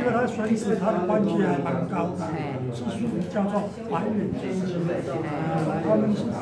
因为它选址它的关系还蛮高的，是属于叫做繁衍之际，他们是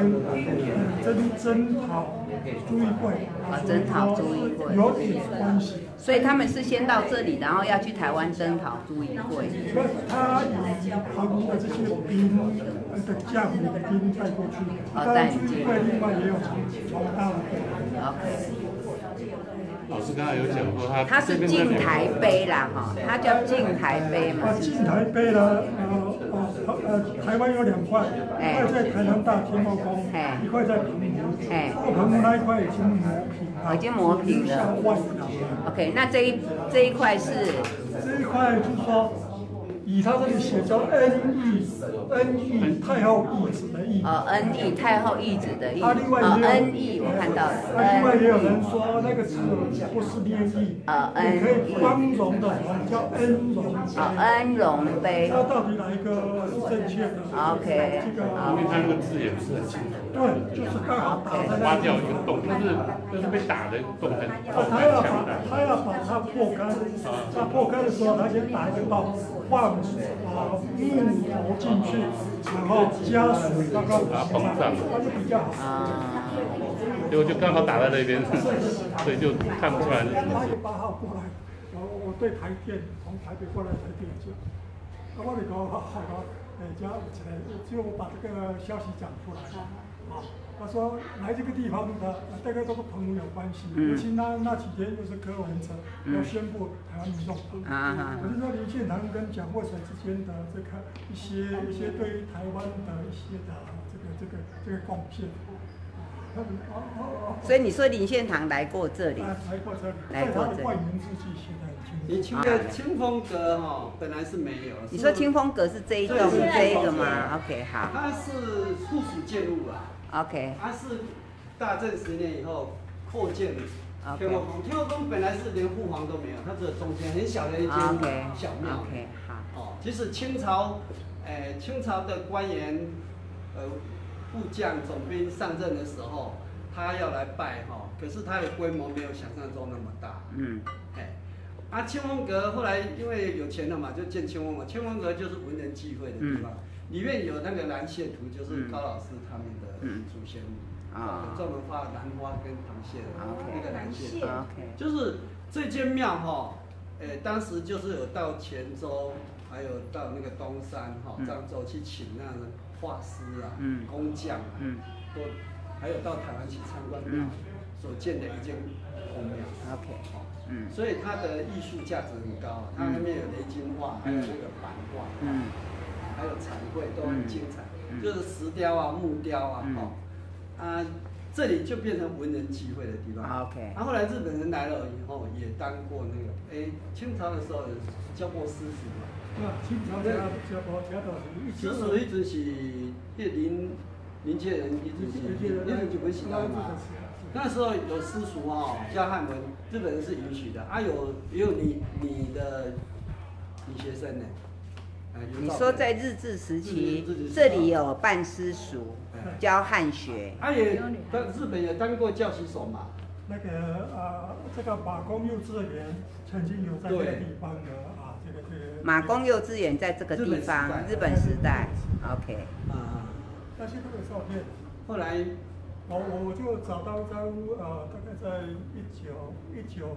征讨朱一贵， 征讨朱一贵， 有点关系。 所以他们是先到这里，然后要去台湾征讨朱一贵。 他以横的这些兵的将兵带过去，当然朱一贵另外也有从大陆过来。 老师刚才有讲过， 他是进台杯啦，哈，他叫进台杯嘛。 进台杯呢，台湾有2块，一块在台南大天后宫，一块在澎湖。澎湖那一块已经磨平了， 已经磨平了。OK， 那这一块是？ 这一块就是说。以他这里写叫恩义太后义子的义。 恩义太后义子的义。 恩义我看到了。 另外也有人说那个字不是念义，也可以光荣的叫恩荣。 恩荣杯。 那到底哪一个是正确的 ？OK。 因为他那个字也不是很清楚。 对，就是刚好打在挖掉一个洞，就是被打的洞很强的。 他要把它破开，他破开的时候，他先打一个洞，放木头进去，然后加水，刚刚把它膨胀， 它就比较好。 结果就刚好打在那边，所以就看不出来是什么。 8月8号过来，我对台电从台北过来台电讲，我就讲好，就我把这个消息讲出来。他说来这个地方的大概都跟澎湖有关系，尤其那几天又是柯文哲要宣布台湾民众党，我就说林献堂跟蒋渭水之间的这个一些对于台湾的一些的这个贡献。 所以你说林献堂来过这里？ 来过这里， 来过这里。 万元之际现在已经。 你去的清风阁哈，本来是没有。 你说清风阁是这一栋这一个吗 ？OK， 好。 它是附属建物啊。 OK。 它是大正10年以后扩建天后宫。天后宫本来是连护皇都没有，它只有中间很小的一间小庙。 OK， 好。 哦，其实清朝的官员，副将总兵上任的时候，他要来拜哈，可是他的规模没有想象中那么大。清风阁后来因为有钱了嘛，就建清风阁。清风阁就是文人聚会的地方，里面有那个兰蟹图，就是高老师他们的祖先专门画兰花跟螃蟹的那个兰蟹图。就是这间庙哈，当时就是有到泉州，还有到那个东山漳州去请那个画师啊、工匠啊，都还有到台湾去参观庙所建的一间宫庙。所以它的艺术价值很高，它那边有雷金画，还有那个版画，还有彩绘都很精彩，就是石雕啊、木雕啊，这里就变成文人聚会的地方。后来日本人来了以后，也当过那个，清朝的时候教过私塾嘛。 清朝教到私塾一直是林切人一直就不喜欢嘛。那时候有私塾教汉文，日本人是允许的。也有你的女学生呢。 你说在日治时期，这里有办私塾，教汉学。 日本也当过教习所嘛。 那个这个马公幼稚园曾经有在这个地方的这个。 马公幼稚园在这个地方，日本时代。OK。 那些都有照片。 后来。 我就找到一张大概在1943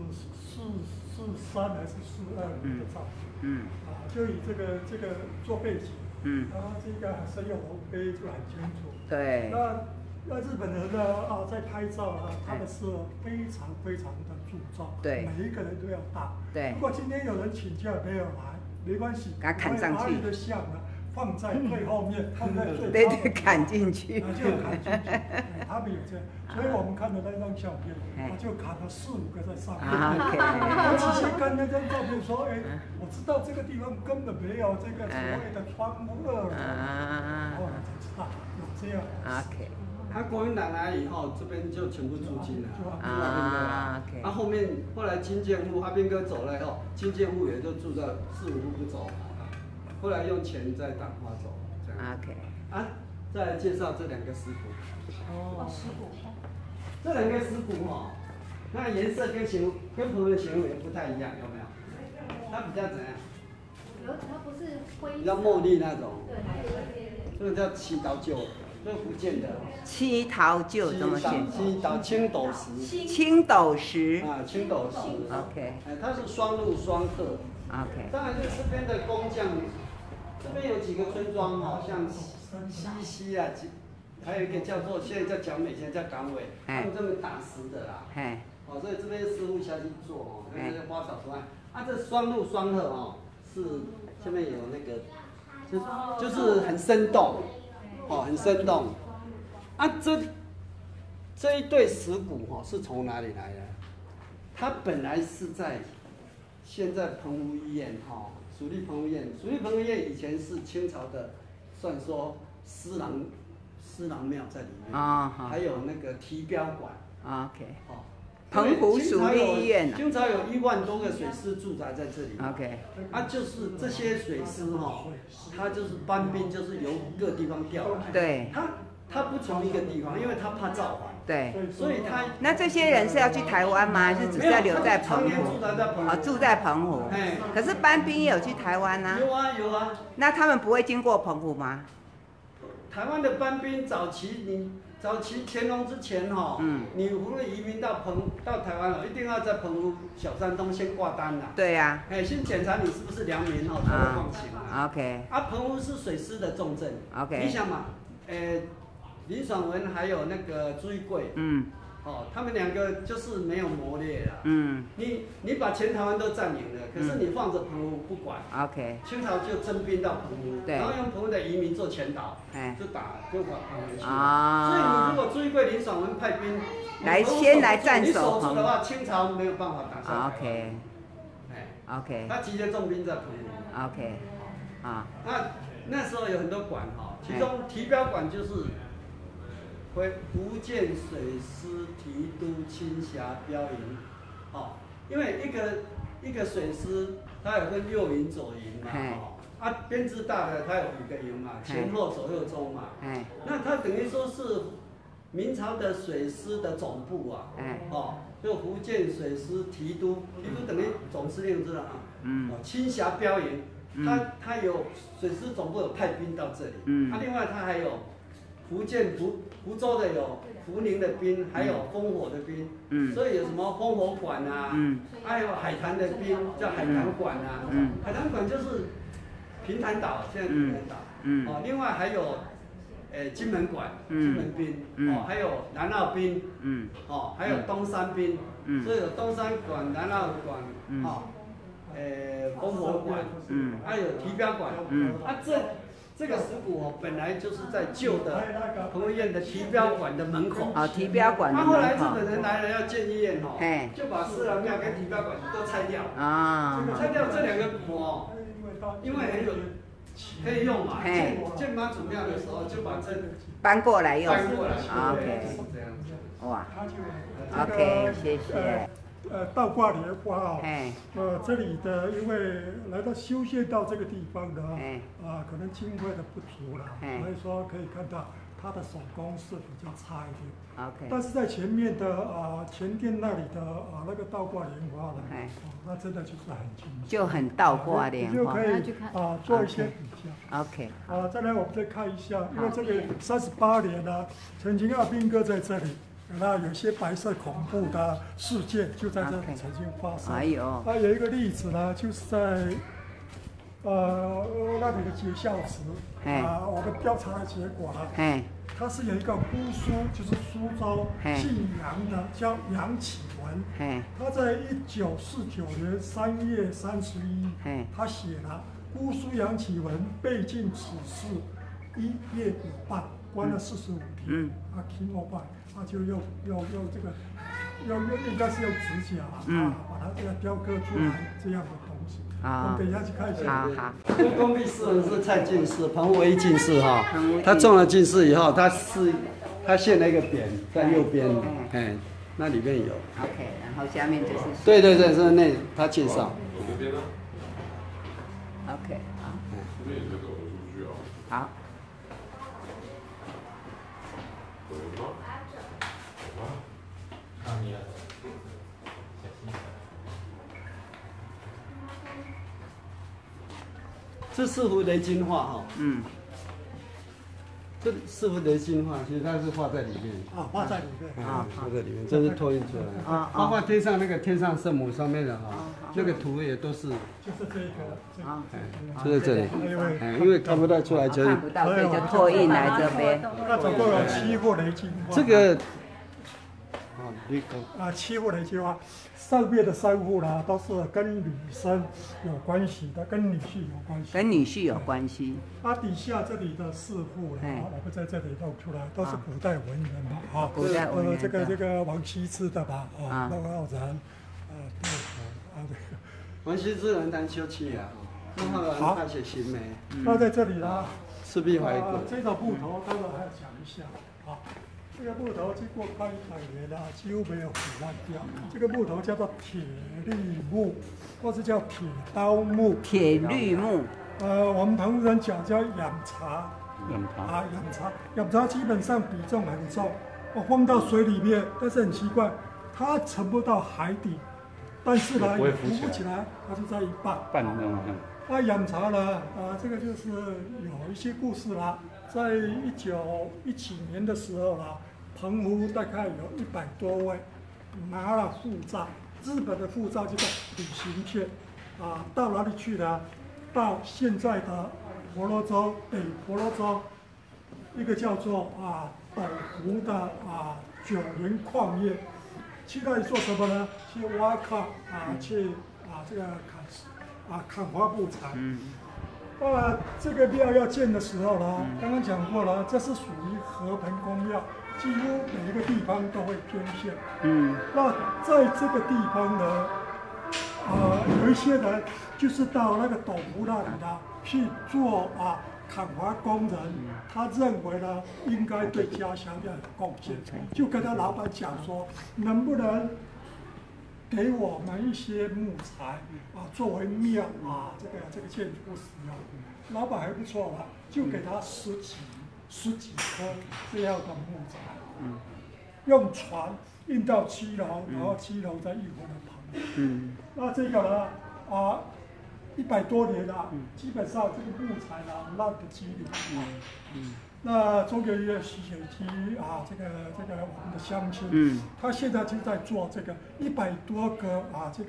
还是42年的照片，就以这个做背景，然后这个深用红杯就很清楚。 对。 那日本人呢在拍照他们是非常的注重， 对， 每一个人都要大。 对。 如果今天有人请假没有来，没关系， 给他砍上去。 的像放在最后面，放在最对，砍进去， 就砍进去。他们有这样，所以我们看的那张相片，就砍了4、5个在上面。我仔细看那张照片，说，我知道这个地方根本没有这个所谓的窗户2楼，后来才知道有这样。 OK。 国民党来以后，这边就全部租金了。后面后来金建户阿兵哥走了以后，金建户也就住到4、5户不走。后来用钱再打发走，这样。 OK。 再来介绍这2个师傅。 师傅。 这2个师傅那颜色跟澎湖的形容也不太一样，有没有？ 它比较怎样？ 它不是灰， 比较茉莉那种。 对，还有一点点。 这个叫七刀臼，这是福建的。 七桃臼怎么写？ 七刀青斗石。 青斗石。 啊，青斗石。 OK。 它是双鹿双鹤。 OK。 当然，就这边的工匠，这边有几个村庄哈，像西啊，还有一个叫做现在叫蒋美，现在叫港尾，他们这边打石的啦。哦，所以这边师傅下去做哦，那个花草图案。啊，这双鹿双鹤哦，是下面有那个，就是很生动，哦，很生动。啊，这一对石鼓哈是从哪里来的？它本来是在现在澎湖医院哈，蜀立澎湖医院，蜀立澎湖医院以前是清朝的，算说施琅庙在里面，还有那个提标馆。 OK。哦。澎湖蜀立医院。 清朝有1万多个水师驻扎在这里。 OK。 啊，就是这些水师哈，他就是搬兵，就是由各地方调来。 对。 他不从一个地方，因为他怕造反。 对。 所以他。 那这些人是要去台湾吗？还是只是要留在澎湖？住在澎湖。可是搬兵也有去台湾啊。 有啊。 那他们不会经过澎湖吗？ 台湾的搬兵早期乾隆之前哈，你无论移民到台湾哦，一定要在澎湖小山东先挂单啦。 对呀。 先检查你是不是良民哦，才会放行啊。 OK。 澎湖是水师的重镇。 OK。 你想嘛，林爽文还有那个朱一贵，他们2个就是没有谋略啦。你把全台湾都占领了，可是你放着澎湖不管。 OK。 清朝就征兵到澎湖，然后用澎湖的移民做前导，就把澎湖去。所以你如果朱一贵、林爽文派兵先来占守你守住的话，清朝没有办法打上来。 OK。 他集结重兵在澎湖。 OK。 那时候有很多馆哈，其中提标馆就是。福建水师提督青霞标营，因为一个水师，它有分6营左营嘛，编制大的它有5个营嘛，前后左右中嘛，那它等于说是明朝的水师的总部啊，就福建水师提督等于总司令知道青霞标营，它有水师总部有派兵到这里，另外它还有。福建福州的有福宁的兵，还有烽火的兵，所以有什么烽火馆啊，还有海坛的兵叫海坛馆啊，海坛馆就是平潭岛，现在平潭岛，另外还有金门馆，金门兵，还有南澳兵，还有东山兵，所以有东山馆、南澳馆，烽火馆，还有提标馆，这个石鼓本来就是在旧的澎湖医院的提标馆的门口。 提标馆的门口。 后来日本人来了要建医院就把施琅庙跟提标馆都拆掉。拆掉这2个鼓因为很有可以用嘛。建妈祖庙的时候就把这搬过来用。 OK。这样子。 哇。OK， 谢谢。 倒挂莲花这里的因为来到修宪到这个地方的可能经费的不足了，所以说可以看到它的手工是比较差一点。 OK。 但是在前面的前殿那里的那个倒挂莲花呢，那真的就是很精致， 就很倒挂莲花， 就可以做一些比较。 OK。 再来我们再看一下，因为这个38年呢，曾经阿兵哥在这里。那有些白色恐怖的事件就在这里曾经发生。有一个例子呢，就是在那里的结孝祠我们调查的结果呢，它是有一个姑苏，就是苏州姓杨的，叫杨启文。他在1949年3月31，他写了《姑苏杨启文被禁此事1月5半，关了45天。听我办。就用这个，应该是用指甲把它这个雕刻出来这样的东西。我们等一下去看一下。 好。 这工壁诗文是蔡进士，澎湖唯一进士哈。他中了进士以后，他献了一个匾在右边，那里面有。 OK， 然后下面就是。 对，是那他介绍。 OK， 好。好。 这四幅雷金画哈， 嗯， 这四幅雷金画，其实它是画在里面。 啊，画在里面。 啊，画在里面，这是拓印出来的。 啊包括天上那个天上圣母上面的哈，那个图也都是， 就是这个。 啊， 就在这里。因为看不太出来，所以看不到，所以就拓印来这边。 那总共有7幅雷金画。 这个，啊，你讲。 7幅雷金画，上面的3幅呢都是跟女生有关系的，跟女婿有关系。 跟女婿有关系。 底下这里的4幅呢，我们在这里弄出来，都是古代文人嘛，啊， 古代文人。 这个王羲之的吧，啊，陆傲然，杜甫啊，这个。 王羲之人谈休憩啊，陆傲然他写行梅。 那在这里呢， 赤壁怀古。 这种木头当然还要讲一下啊。 这个木头经过快100年了，几乎没有腐烂掉。这个木头叫做铁绿木，或是叫铁刀木。 铁绿木。 我们澎湖人讲叫养茶。养茶基本上比重很重，我放到水里面，但是很奇怪，它沉不到海底，但是呢，也浮不起来，它就在一半。养茶呢，这个就是有一些故事啦。 在1910几年的时候啦，澎湖大概有100多位拿了护照，日本的护照就叫旅行片，到哪里去呢？到现在的婆罗洲北婆罗洲，一个叫做斗湖的9年矿业，去那里做什么呢？去挖矿去这个砍伐木材。这个庙要建的时候呢，刚刚讲过了，这是属于和盆公庙，几乎每一个地方都会捐献。那在这个地方呢，有一些人就是到那个斗湖那里呢去做砍伐工人，他认为呢应该对家乡要有贡献，就跟他老板讲说，能不能给我们一些木材作为庙这个建筑使用。老板还不错了，就给他十几棵这样的木材，用船运到7楼，然后7楼再运回来澎湖。那这个呢100多年了，基本上这个木材呢烂的几率。那中国医院洗血机这个我们的乡亲，他现在就在做这个100多个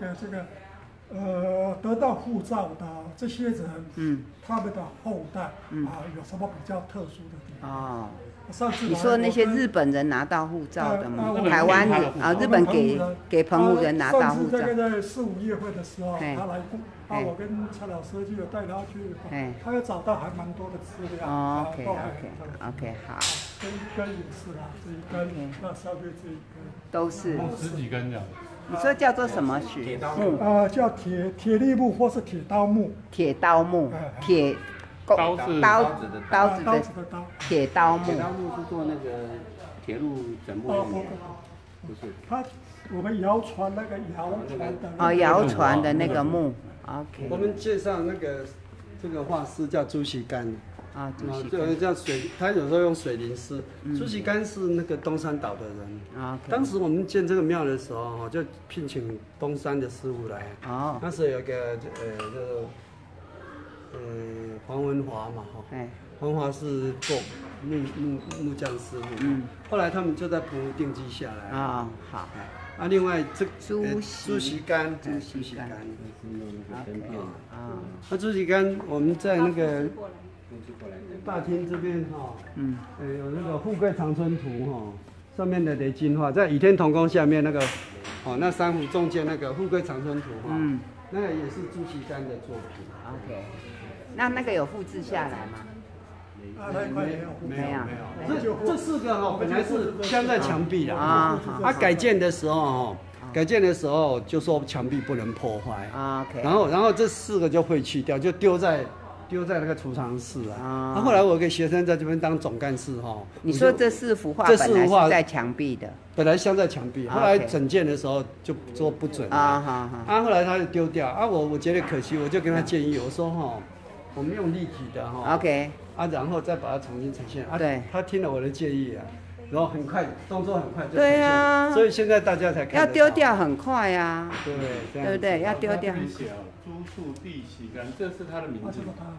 得到护照的这些人，他们的后代有什么比较特殊的地方？上次你说那些日本人拿到护照的吗？台湾日本给澎湖人拿到护照。 上次这个在4、5月份的时候，他来过，我跟蔡老师就有带他去，他有找到还蛮多的资料。 OK， 好。 这一根也是啦，这一根，那上面这一根都是 10几根这样。 你说叫做什么石？ 叫铁绿木或是铁刀木。 铁刀木，刀子的刀。铁刀木。 铁刀木是做那个铁路整木的。不是。 我们谣传那个谣传的那个木。OK。 我们介绍那个这个画师叫朱锡干。 朱锡干叫他有时候用水淋湿。朱锡干是那个东山岛的人。当时我们建这个庙的时候，就聘请东山的师傅来。那时候有个黄文华嘛，黄华是做木匠师傅。后来他们就在澎湖定居下来。 好。 另外朱锡干。朱锡干我们在那个大厅这边有那个富贵长春图上面的雷金画，在倚天同宫下面那个那3幅中间那个富贵长春图那个也是朱锡干的作品。 OK， 那个有复制下来吗？ 没有。这4个本来是镶在墙壁的改建的时候就说墙壁不能破坏然后这4个就废弃掉，就丢在那个储藏室后来我有个学生在这边当总干事你说这4幅画本来是在墙壁的， 本来镶在墙壁，后来整建的时候就说不准后来他就丢掉我觉得可惜，我就跟他建议，我说我们用立体的 OK 然后再把它重新呈现对， 他听了我的建议然后很快动作很快就对啊， 所以现在大家才看要丢掉很快对不对？要丢掉。 朱树地锡干，这是他的名字。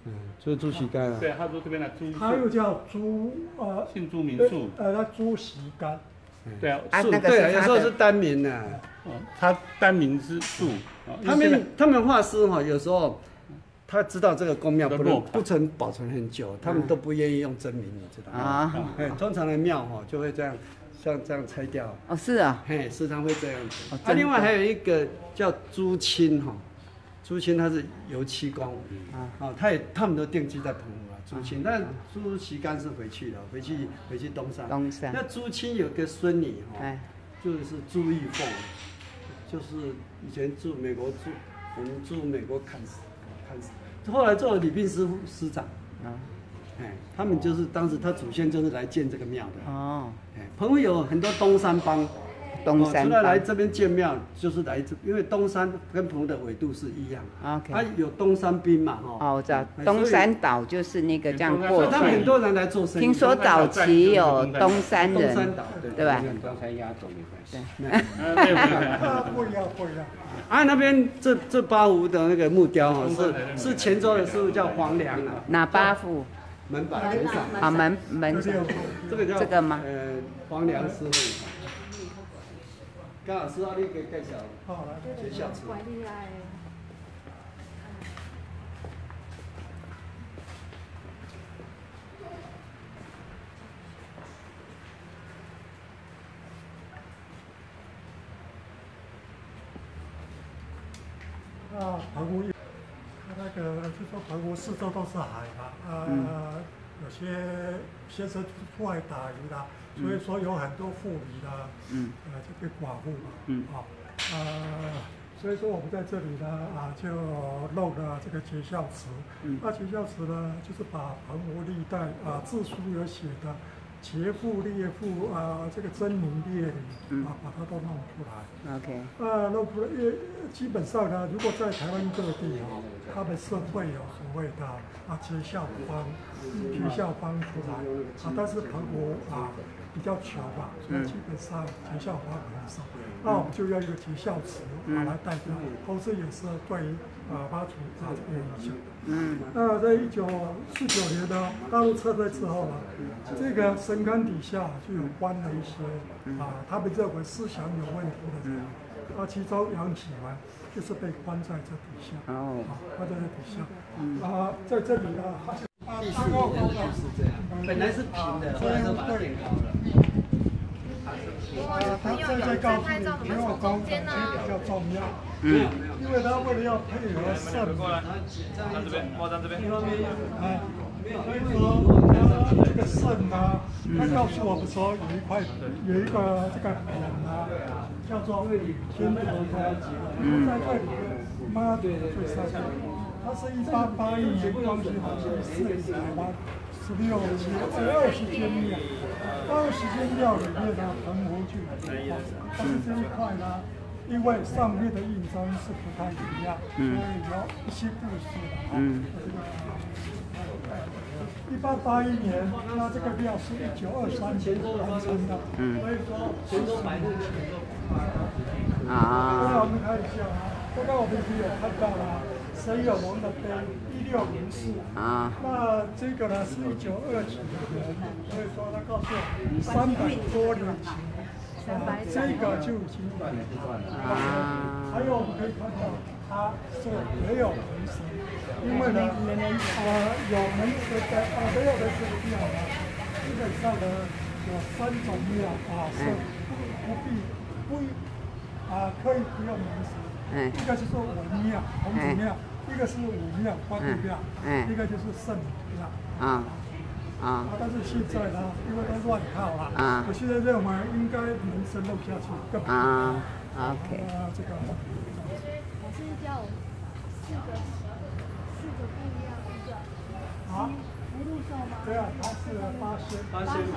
就是朱熹干啊。 对，他说这边的朱， 它又叫姓朱名树， 它朱熹干。 对啊， 啊，那个对啊， 是他的有时候是单名的。 他单名是树。 他们画师哈，有时候他知道这个宫庙都不曾保存很久，他们都不愿意用真名，你知道吗？ 啊， 通常的庙哈就会这样，像这样拆掉。 哦，是啊， 嘿，时常会这样子。 哦真的另外还有一个叫朱清哈，朱清他是油漆工，他们都定居在澎湖啊。朱清，但朱熹干是回去了，回去东山。 东山。 那朱清有个孙女哈，就是朱玉凤，就是以前我们住美国看后来做了礼宾师长。他们就是当时他祖先就是来建这个庙的。哦。澎湖有很多东山帮。除了来这边建庙，就是来这，因为东山跟澎湖的纬度是一样。OK。它有东山滨嘛， 我知道，东山岛就是那个这样过去。 他们很多人来做生意。 听说早期有东山人， 东山岛对吧？ 东山压轴没关系。 不一样。 啊，那边这八幅的那个木雕是泉州的师傅叫黄良啊。 哪八幅？ 门板。 啊，门这个叫这个吗？ 黄良师傅。刚好师傅你可以介绍学校词。 澎湖那个就说澎湖四周都是海嘛，有些先生出来打鱼的，所以说有很多妇女的，就被寡妇嘛，所以说我们在这里呢，就弄了这个结孝祠。那结孝祠呢，就是把澎湖历代志书有写的劫富列富这个真名列履把它都弄出来。 OK。 弄出来，因为基本上呢，如果在台湾各地他们是会有所谓的结孝坊出来但是澎湖比较穷嘛，所以基本上结孝坊很少。那我们就用一个结孝祠来代表，同时也是对于妈祖这个影响。那在1949年呢，大陆撤退之后呢，这个神龛底下就有关了一些他们认为思想有问题的人，其中杨启文就是被关在这底下，关在这底下，在这里呢， 第4年就是这样，本来是平的，后来都把它垫高了。 他在告诉你，没有中间呢比较重要，因为他为了要配合圣， 站这边，站这边， 所以说这个圣呢，他告诉我们说有一个这个孔叫做天德宫，在这里面妈祖最上面，它是1881年光绪皇帝赐给台湾16间20间庙，20间庙里面呢，澎湖就有一块，但是这一块呢，因为上面的印章是不太一样，所以有一些故事1881年，那这个庙是1923年完成的，所以说前中买的钱。那我们看一下刚刚我们已经有看到了沈有龙的碑1604那这个呢是1929年，所以说他告诉我300多年前，这个就已经还有我们可以看到它是没有门神，因为呢有门神的没有门神的庙呢，基本上呢有3种庙是可以不用门神，一个就是文庙、孔子庙，一个是武庙、关帝庙，一个就是圣母庙。但是现在呢，因为都乱套我现在认为应该门神弄下去更好。 OK。 这个。 我是叫4个不一样的。福禄寿吗？ 对它是八仙。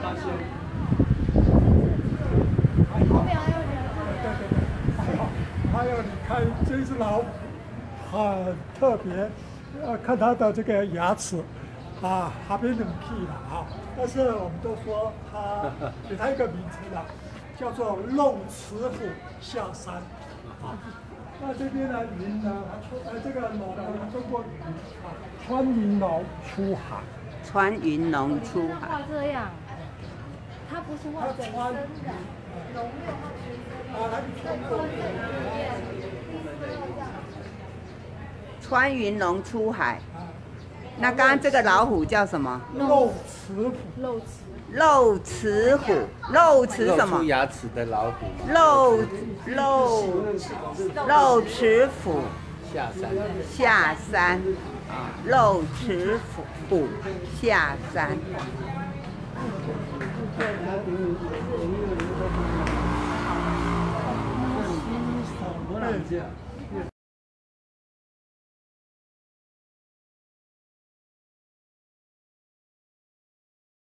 后面还有2个。 对。还有你看这只老虎很特别，看它的这个牙齿还没冷气了但是我们都说它给它一个名称叫做漏齿虎下山那这边呢，云呢，这个龙呢，中国云啊，穿云龙出海。 穿云龙出海。 画这样，它不是画整身的，龙没有画全身。 啊，它是穿过。 穿云龙出海。那刚刚这个老虎叫什么？ 肉齿虎。 肉齿虎，肉齿什么？ 露出牙齿的老虎。 肉齿虎。 下山。 下山。肉齿虎下山。 我哪这样？